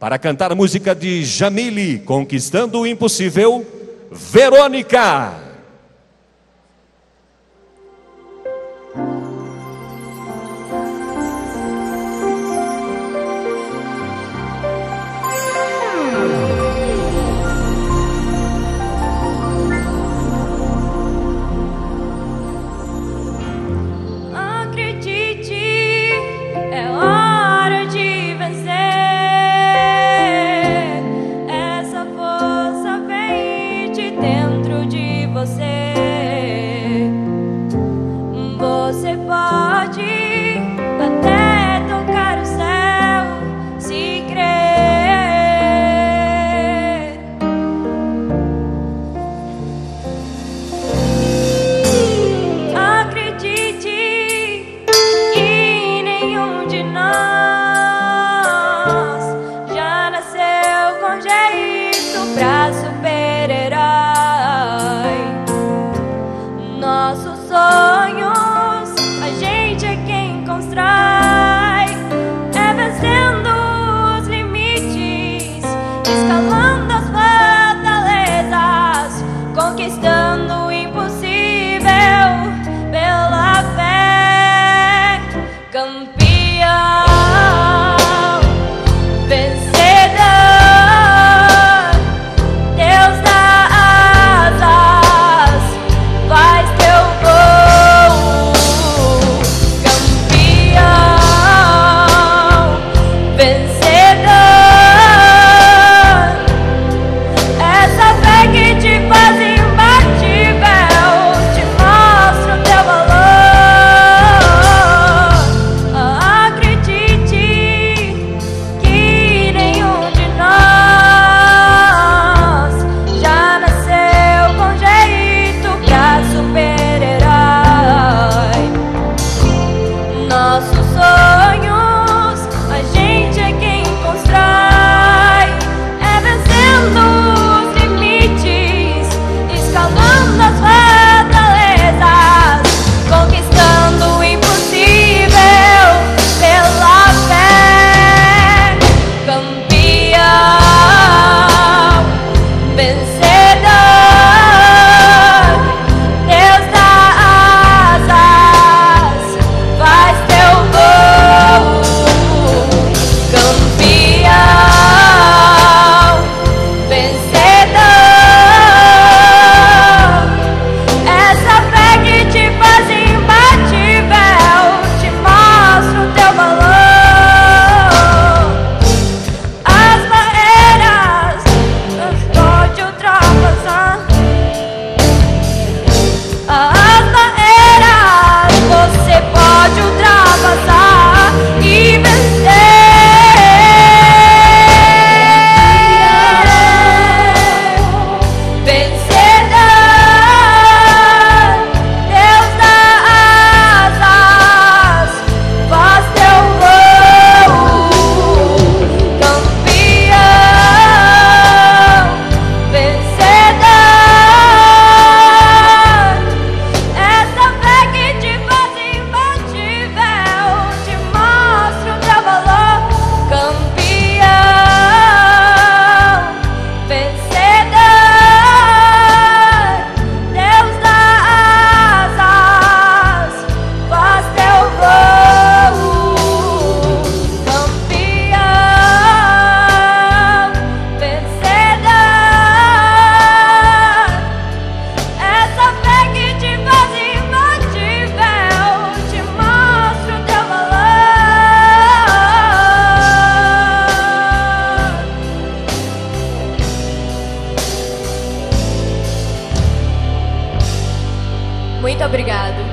para cantar a música de Jamile, Conquistando o Impossível, Verônica. Você pode até tocar o céu se crer. Acredite que nenhum de nós já nasceu com jeito pra super-herói. Nossos sonhos a gente é quem constrói, é vencendo os limites, escalando as fortalezas, conquistando o impossível pela fé. Campeão, vencedor, Deus dá asas, faz teu gol. Nossos sonhos a gente é quem constrói, é vencendo os limites, escalando as fortalezas, conquistando o impossível pela fé. Campeão, vencedor, Deus dá asas, faz teu gol. Campeão, vencedor, essa fé que te faz imbatível, te mostra o teu valor. As barreiras pode ultrapassar, as barreiras você pode ultrapassar e vencer. Vencedor, Deus dá asas, faz teu gol. Campeão, vencedor, essa fé que te faz imbatível, te mostra o teu valor. Campeão, vencedor, Deus dá asas, faz teu gol. Campeão, vencedor, essa fé que te faz imbatível, te mostra o teu valor. Muito obrigado.